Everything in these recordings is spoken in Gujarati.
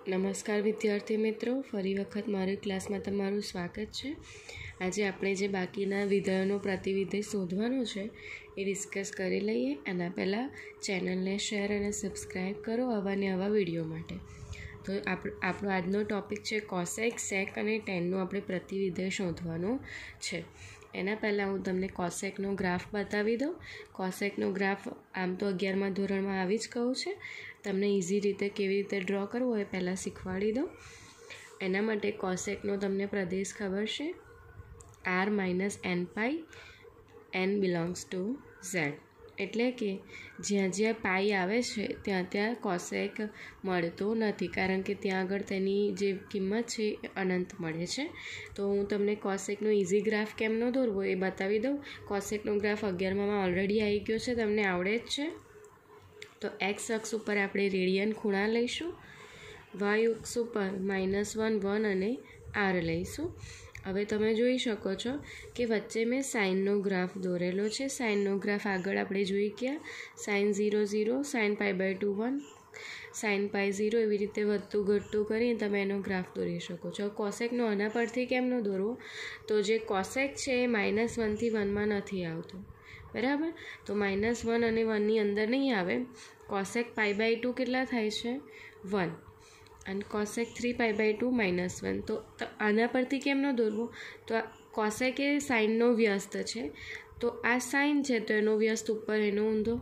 નમસ્કાર વિદ્યાર્થી મિત્રો, ફરી વખત મારી ક્લાસમાં તમારું સ્વાગત છે। આજે આપણે જે બાકીના વિધેયોનો પ્રતિવિધેય શોધવાનો છે એ ડિસ્કસ કરી લઈએ। એના પહેલાં ચેનલને શેર અને સબસ્ક્રાઈબ કરો આવા ને આવા વિડીયો માટે। તો આપણો આજનો ટૉપિક છે કોસેક, સેક અને ટેનનું આપણે પ્રતિવિધેય શોધવાનું છે। એના પહેલાં હું તમને કોસેકનો ગ્રાફ બતાવી દઉં। કોસેકનો ગ્રાફ આમ તો 11મા ધોરણમાં આવી જ કહું છે, તમને ઇઝી રીતે કેવી રીતે ડ્રો કરવો એ પહેલાં શીખવાડી દઉં। એના માટે કોસેકનો તમને પ્રદેશ ખબર છે, r - n pi, n belongs to z, એટલે કે જ્યાં જ્યાં પાઈ આવે છે ત્યાં ત્યાં કોસેક મળતો નથી, કારણ કે ત્યાં આગળ તેની જે કિંમત છે એ અનંત મળે છે। તો હું તમને કોસેકનો ઇઝી ગ્રાફ કેમનો દોરવો એ બતાવી દઉં। કોસેકનો ગ્રાફ 11મામાં ઓલરેડી આવી ગયો છે, તમને આવડે જ છે। તો એક્સ અક્ષ ઉપર આપણે રેડિયન ખૂણા લઈશું, વાય અક્ષ ઉપર -1, 1 અને r લઈશું। હવે તમે જોઈ શકો છો કે વચ્ચે મેં સાઇનનો ગ્રાફ દોરેલો છે। સાઇનનો ગ્રાફ આગળ આપણે જોઈ ગયા, સાઇન 0, 0, સાઇન π/2 1, સાઇન π 0, એવી રીતે વધતું ઘટતું કરીને તમે એનો ગ્રાફ દોરી શકો છો। કોસેકનો આના પરથી કેમનો દોરવો, તો જે કોસેક છે એ -1 થી 1માં નથી આવતો, બરાબર। તો -1 અને 1ની અંદર નહીં આવે। કોસેક π/2 કેટલા થાય છે, 1, અને કોસેક 3π/2 -1। તો આના પરથી કેમનો દોરવો, તો કોસેક એ સાઇનનો વ્યસ્ત છે, તો આ સાઇન છે તો એનો વ્યસ્ત ઉપર એનો ઊંધો।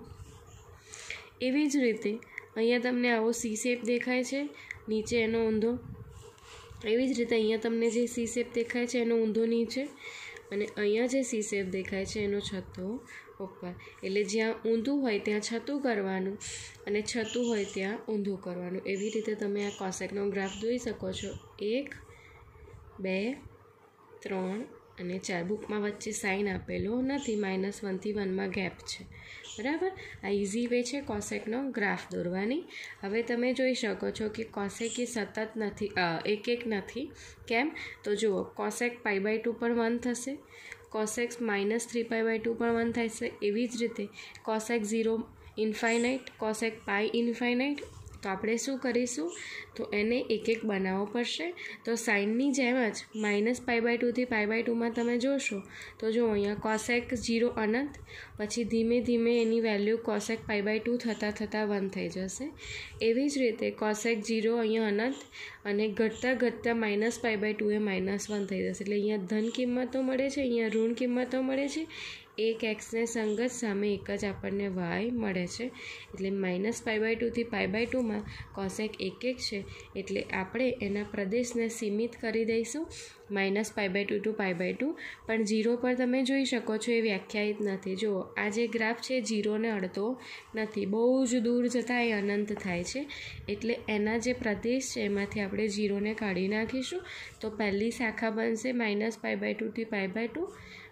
એવી જ રીતે અહીંયા તમને આવો સી શેપ દેખાય છે, નીચે એનો ઊંધો। એવી જ રીતે અહીંયા તમને જે સી શેપ દેખાય છે એનો ઊંધો નીચે, અને અહીંયા જે સી શેપ દેખાય છે એનો છતો ઉપર। એટલે જ્યાં ઊંધું હોય ત્યાં છતું કરવાનું અને છતું હોય ત્યાં ઊંધું કરવાનું। એવી રીતે તમે આ કોસેકનો ગ્રાફ દોરી શકો છો। 1, 2, 3 અને 4। બુકમાં વચ્ચે સાઇન આપેલો નથી, -1 થી 1માં ગેપ છે, બરાબર। આ ઇઝી વે છે કોસેકનો ગ્રાફ દોરવાની। હવે તમે જોઈ શકો છો કે કોસેક એ સતત નથી, એક નથી। કેમ, તો જુઓ, કોસેક π/2 પર 1 થશે, કોસેક -3π/2 પર 1 થશે। એવી જ રીતે cosec 0 infinite, cosec pi infinite. તો આપણે શું કરીશું, તો એને એક એક બનાવવો પડશે। તો સાઇનની જેમ જ -π/2 થી π/2માં તમે જોશો તો જો અહીંયા કોસેક 0 અનંત, પછી ધીમે ધીમે એની વેલ્યુ કોસેક π/2 થતાં 1 થઈ જશે। એવી જ રીતે કોસેક 0 અહીંયા અનંત, અને ઘટતા ઘટતા -π/2 એ -1 થઈ જશે। એટલે અહીંયા ધન કિંમતો મળે છે, અહીંયા ઋણ કિંમતો મળે છે। એક એક્સને સંગત સામે એક જ આપણને વાય મળે છે। એટલે -π/2 થી π/2માં કોસેક 1 છે, એટલે આપણે એના પ્રદેશને સીમિત કરી દઈશું -π/2 to π/2। પણ 0 પર તમે જોઈ શકો છો એ વ્યાખ્યાયિત નથી। જુઓ, આ જે ગ્રાફ છે 0ને અડતો નથી, બહુ જ દૂર જતાં એ અનંત થાય છે, એટલે એના જે પ્રદેશ છે એમાંથી આપણે 0ને કાઢી નાખીશું। તો પહેલી શાખા બનશે -π/2 થી π/2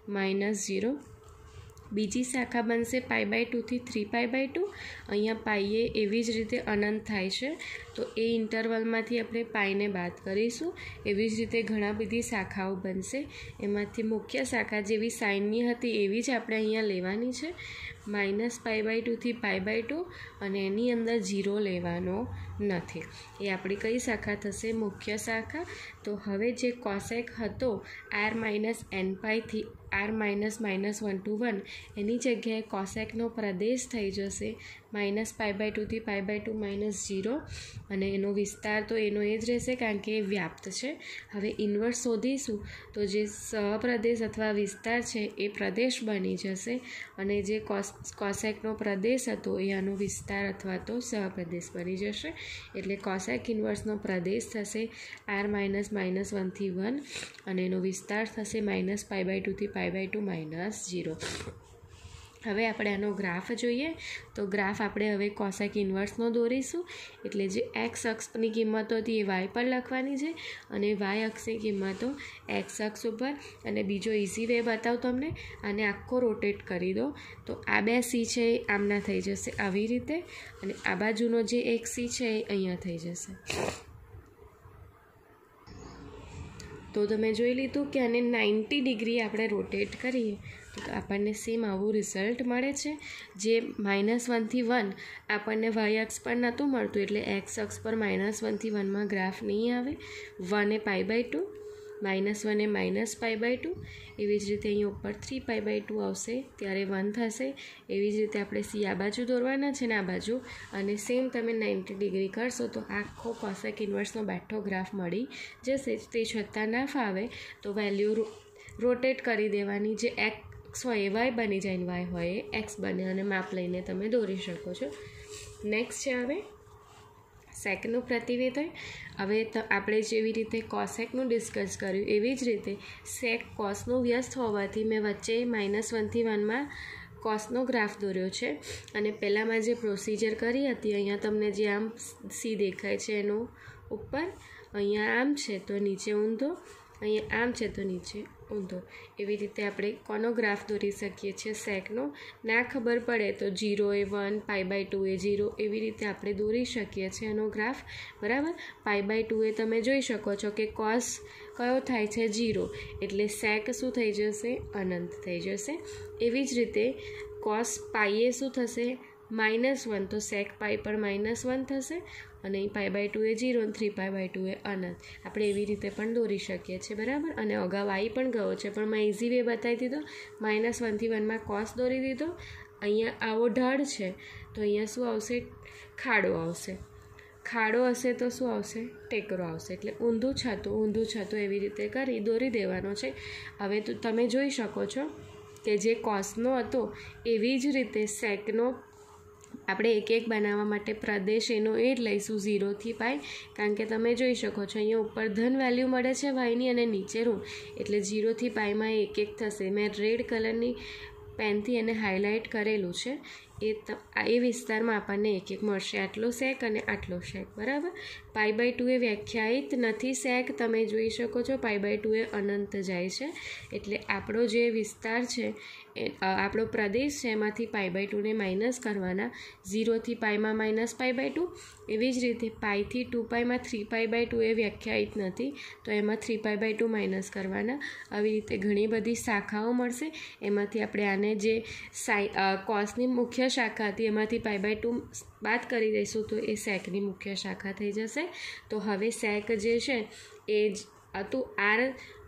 -0, બીજી શાખા બનશે π/2 થી 3π/2। અહીંયા પાઈએ એવી જ રીતે અનંત થાય છે, તો એ ઇન્ટરવલમાંથી આપણે પાઈને બાદ કરીશું। એવી જ રીતે ઘણા બધી શાખાઓ બનશે, એમાંથી મુખ્ય શાખા જેવી સાઇનની હતી એવી જ આપણે અહીંયા લેવાની છે, -π/2 થી π/2, અને એની અંદર 0 લેવાનો નથી। એ આપણી કઈ શાખા થશે, મુખ્ય શાખા। તો હવે જે કોસેક હતો r - n પાઈ થી r - -1 to 1, એની જગ્યાએ કોસેકનો પ્રદેશ થઈ જશે -π/2 થી π/2 -0, અને એનો વિસ્તાર તો એનો એ જ રહેશે કારણ કે એ વ્યાપ્ત છે। હવે ઇન્વર્સ શોધીશું તો જે સહપ્રદેશ અથવા વિસ્તાર છે એ પ્રદેશ બની જશે, અને જે કોસેકનો પ્રદેશ હતો એ આનો વિસ્તાર અથવા તો સહપ્રદેશ બની જશે। એટલે કોસેક ઇન્વર્સનો પ્રદેશ થશે r - -1 થી 1, અને એનો વિસ્તાર થશે -π/2 થી π/2 -0। હવે આપણે આનો ગ્રાફ જોઈએ। તો ગ્રાફ આપણે હવે કોસેક ઇન્વર્સનો દોરીશું। એટલે જે એક્સ અક્ષની કિંમતો હતી એ વાય પર લખવાની છે, અને વાય અક્ષની કિંમતો એક્સ અક્ષ ઉપર। અને બીજો ઇઝી વે બતાવું તમને, આને આખો રોટેટ કરી દો તો આ બે સી છે એ આમના થઈ જશે આવી રીતે, અને આ બાજુનો જે એક સી છે એ અહીંયા થઈ જશે। તો તમે જોઈ લીધું કે આને 90 ડિગ્રી આપણે રોટેટ કરીએ તો આપણને સેમ આવું રિઝલ્ટ મળે છે. જે -1 થી 1 આપણને y અક્ષ પર નહોતું મળતું, એટલે x અક્ષ પર -1 થી 1માં ગ્રાફ નહીં આવે. 1 એ π/2, -1 એ -π/2. એવી જ રીતે અહીં ઉપર 3π/2 આવશે ત્યારે 1 થશે. એવી જ રીતે આપણે c આ બાજુ દોરવાના છે ને આ બાજુ, અને સેમ તમે 90 ડિગ્રી કરશો તો આખો કોસેક ઇન્વર્સનો બેઠો ગ્રાફ મળી જશે. તે છતાં ના ફાવે તો વેલ્યુ રોટેટ કરી દેવાની. જે x હોય એ y બની જાય, y હોય એ x બને, અને માપ લઈને તમે દોરી શકો છો. નેક્સ્ટ છે હવે સેકનું પ્રતિવેદય. હવે આપણે જેવી રીતે કોસેકનું ડિસ્કસ કર્યું એવી જ રીતે સેક કોસનું વ્યસ્ત હોવાથી મેં વચ્ચે -1 થી 1માં કોસનો ગ્રાફ દોર્યો છે. અને પહેલાંમાં જે પ્રોસિજર કરી હતી, અહીંયા તમને જે આમ સી દેખાય છે એનું ઉપર, અહીંયા આમ છે તો નીચે ઊંધો, અહીંયા આમ છે તો નીચે ઊંધો. એવી રીતે આપણે કોનો ગ્રાફ દોરી શકીએ છીએ સેકનો. ના ખબર પડે તો 0 એ 1, π/2 એ 0, એવી રીતે આપણે દોરી શકીએ છીએ એનો ગ્રાફ. બરાબર. π/2 એ તમે જોઈ શકો છો કે કોસ કયો થાય છે 0, એટલે સેક શું થઈ જશે, અનંત થઈ જશે. એવી જ રીતે કોસ પાઈ એ શું થશે, -1, તો સેક પાઈ પર -1 થશે. અને અહીં π/2 એ 0 અને 3π/2 એ અનંત. આપણે એવી રીતે પણ દોરી શકીએ છીએ. બરાબર. અને અગાઉ આવી પણ ગયો છે, પણ મેં ઇઝી વે બતાવી દીધો. -1 થી 1માં કોસ દોરી દીધો. અહીંયા આવો ઢાળ છે તો અહીંયા શું આવશે, ખાડો આવશે. ખાડો હશે તો શું આવશે, ટેકરો આવશે. એટલે ઊંધું છતું એવી રીતે કરી દોરી દેવાનો છે. હવે તો તમે જોઈ શકો છો કે જે કોસનો હતો એવી જ રીતે સેકનો આપણે એક એક બનાવવા માટે પ્રદેશ એનો એ જ લઈશું 0 થી π. કારણ કે તમે જોઈ શકો છો અહીંયા ઉપર ધન વેલ્યુ મળે છે વાયની અને નીચે ઋણ, એટલે 0 થી πમાં એક એક થશે. મેં રેડ કલરની પેનથી એને હાઇલાઇટ કરેલું છે. એ વિસ્તારમાં આપણને એક એક મળશે, આટલો સેક અને આટલો સેક. બરાબર. π/2 એ વ્યાખ્યાયિત નથી સેક, તમે જોઈ શકો છો. π/2 એ અનંત જાય છે. એટલે આપણો જે વિસ્તાર છે, આપણો પ્રદેશ છે, એમાંથી π/2 ને માઇનસ કરવાના. 0 થી πમાં -π/2. એવી જ રીતે π થી 2πમાં 3π/2 એ વ્યાખ્યાયિત નથી, તો એમાં 3π/2 માઇનસ કરવાના. આવી રીતે ઘણી બધી શાખાઓ મળશે. એમાંથી આપણે આને જે કોસની મુખ્ય શાખા હતી એમાંથી π/2 બાદ કરી દઈશું તો એ સેકની મુખ્ય શાખા થઈ જશે. તો હવે સેક જે છે એ જ હતું r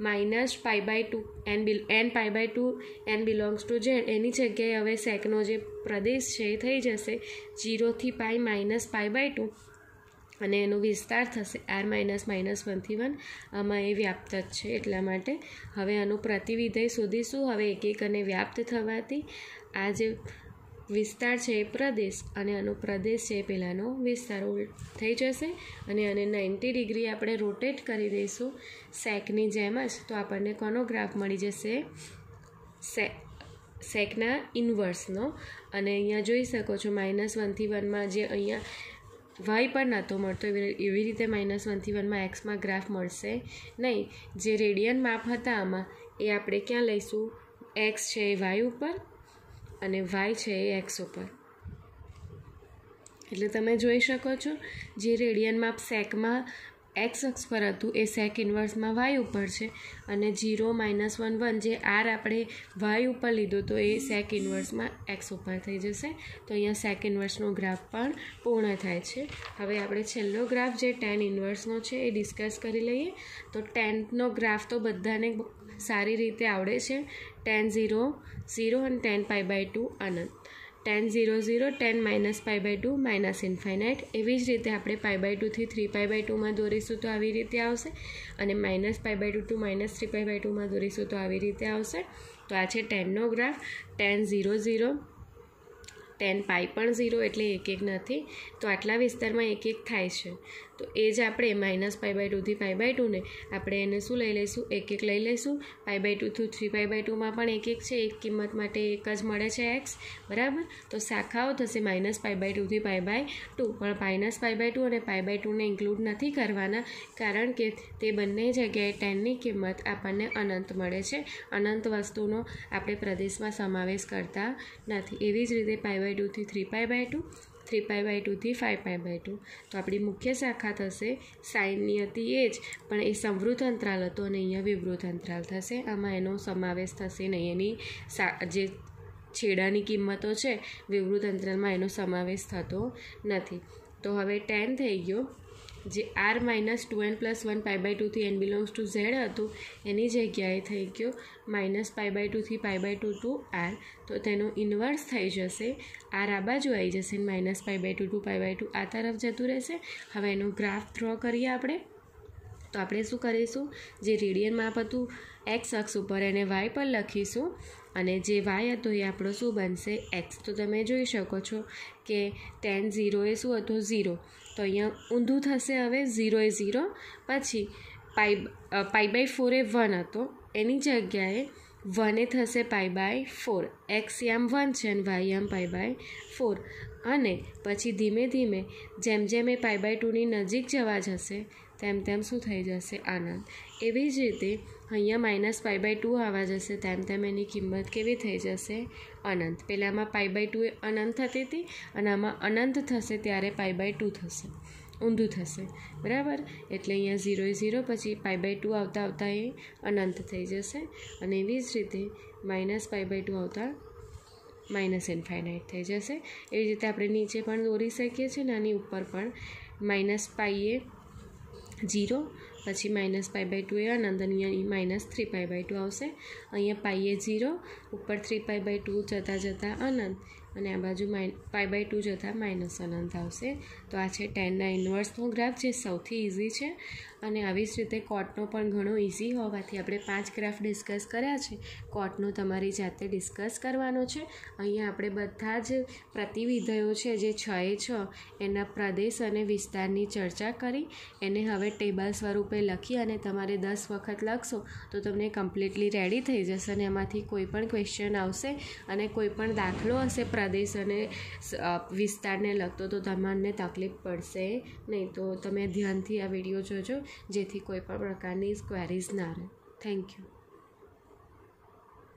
-π/2 n π/2 n belongs to z, એની જગ્યાએ હવે સેકનો જે પ્રદેશ છે એ થઈ જશે 0 થી π -π/2, અને એનો વિસ્તાર થશે r -1 થી 1. આમાં એ વ્યાપ્ત જ છે એટલા માટે. હવે આનું પ્રતિવિધેય શોધીશું. હવે એક એક અને વ્યાપ્ત થવાથી આ જે વિસ્તાર છે એ પ્રદેશ, અને આનો પ્રદેશ છે એ પહેલાંનો વિસ્તાર થઈ જશે. અને આને 90 ડિગ્રી આપણે રોટેટ કરી દઈશું સેકની જેમ જ, તો આપણને કોનો ગ્રાફ મળી જશે, સેકના ઇન્વર્સનો. અને અહીંયા જોઈ શકો છો -1 થી 1માં જે અહીંયા y પણ નહોતો મળતો, એવી રીતે -1 થી 1માં એક્સમાં ગ્રાફ મળશે નહીં. જે રેડિયન માપ હતા આમાં એ આપણે ક્યાં લઈશું, એક્સ છે એ y ઉપર અને y છે એ એક્સ ઉપર. એટલે તમે જોઈ શકો છો જે રેડિયન માપ સેકમાં એક્સ અક્ષ પર હતું એ સેક ઇન્વર્સમાં y ઉપર છે, અને 0 -1 1 જે r આપણે y ઉપર લીધો તો એ સેક ઇન્વર્સમાં એક્સ ઉપર થઈ જશે. તો અહીંયા સેક ઇન્વર્સનો ગ્રાફ પણ પૂર્ણ થાય છે. હવે આપણે છેલ્લો ગ્રાફ જે tan ઇન્વર્સનો છે એ ડિસ્કસ કરી લઈએ. તો tanનો ગ્રાફ તો બધાને સારી રીતે આવડે છે. tan 0 0 અને tan π/2 અનંત. tan 0 0, tan -π/2 -infinite. એવી જ રીતે આપણે π/2 થી 3π/2માં દોરીશું તો આવી રીતે આવશે, અને -π/2 to -3π/2માં દોરીશું તો આવી રીતે આવશે. તો આ છે tanનો ગ્રાફ. tan 0 0, tan π પણ 0, એટલે એક એક નથી. તો આટલા વિસ્તારમાં એક એક થાય છે. તો એ જ આપણે -π/2 થી π/2 ને આપણે એને શું લઈ લઈશું, એક એક લઈ લઈશું. π/2 થી 3π/2માં પણ એક એક છે, એક કિંમત માટે એક જ મળે છે એક્સ. બરાબર. તો શાખાઓ થશે -π/2 થી π/2, પણ -π/2 અને π/2ને ઇન્ક્લુડ નથી કરવાના, કારણ કે તે બંને જગ્યાએ tanની કિંમત આપણને અનંત મળે છે. અનંત વસ્તુનો આપણે પ્રદેશમાં સમાવેશ કરતા નથી. એવી જ રીતે π/2 થી 3π/2, 3π/2 થી 5π/2. તો આપણી મુખ્ય શાખા થશે સાઇનની હતી એ જ, પણ એ સંવૃત અંતરાલ હતો અને અહીંયા વિવૃત અંતરાલ થશે. આમાં એનો સમાવેશ થશે નહીં. એની જે છેડાની કિંમતો છે વિવૃત અંતરાલમાં એનો સમાવેશ થતો નથી. તો હવે tan થઈ ગયો. જે r - 2n + 1 π/2 થી n બિલોંગ્સ ટુ z હતું એની જગ્યાએ થઈ ગયો -π/2 થી π/2 ટુ r. તો તેનો ઇન્વર્સ થઈ જશે. r આ બાજુ આવી જશે, -π/2 ટુ π/2 આ તરફ જતું રહેશે. હવે એનો ગ્રાફ ડ્રો કરીએ આપણે. તો આપણે શું કરીશું, જે રેડિયન માપ હતું x અક્ષ ઉપર એને y પર લખીશું અને જે y હતો એ આપણો શું બનશે, x. તો તમે જોઈ શકો છો કે tan 0 એ શું હતું, 0. તો અહીંયા ઊંધું થશે. હવે 0 એ 0, પછી π/4 એ 1 હતો એની જગ્યાએ 1 એ થશે π/4. x આમ 1 છે અને y આમ π/4. અને પછી ધીમે ધીમે જેમ જેમ એ π/2ની નજીક જવા જશે તેમ તેમ શું થઈ જશે, અનંત. એવી જ રીતે અહીંયા -π/2 આવવા જશે તેમ તેમ એની કિંમત કેવી થઈ જશે, અનંત. પહેલાંમાં π/2 એ અનંત થતી હતી અને આમાં અનંત થશે ત્યારે π/2 થશે, ઊંધું થશે, બરાબર. એટલે અહીંયા 0 એ 0, પછી π/2 આવતા આવતા એ અનંત થઈ જશે. અને એવી જ રીતે -π/2 આવતા -ઇન્ફાઇનાઇટ થઈ જશે. એવી રીતે આપણે નીચે પણ દોરી શકીએ છીએ અને આની ઉપર પણ -π એ 0, પછી -π/2 એ અનંત, અને અહીંયા -3π/2 આવશે. અહીંયા π એ 0, ઉપર 3π/2 જતાં જતાં અનંત, અને આ બાજુ π/2 જતાં -અનંત આવશે. તો આ છે ટેનના ઇન્વર્સનો ગ્રાફ, જે સૌથી ઇઝી છે. અને આવી જ રીતે કોટનો પણ ઘણો ઇઝી હોવાથી આપણે 5 ગ્રાફ ડિસ્કસ કર્યા છે. કોટનો તમારી જાતે ડિસ્કસ કરવાનો છે. અહીંયા આપણે બધા જ પ્રતિવિધયો છે જે 6 એ 6 એના પ્રદેશ અને વિસ્તારની ચર્ચા કરી. એને હવે ટેબલ સ્વરૂપે લખી અને તમારે 10 વખત લખશો તો તમને કમ્પ્લીટલી રેડી થઈ જશે. અને એમાંથી કોઈ પણ ક્વેશ્ચન આવશે અને કોઈ પણ દાખલો હશે પ્રદેશ અને વિસ્તારને લગતો તો તમને તકલીફ પડશે નહીં. તો તમે ધ્યાનથી આ વિડીયો જોજો જેથી કોઈ પણ પ્રકારની ક્વેરીઝ ના રહે. Thank you.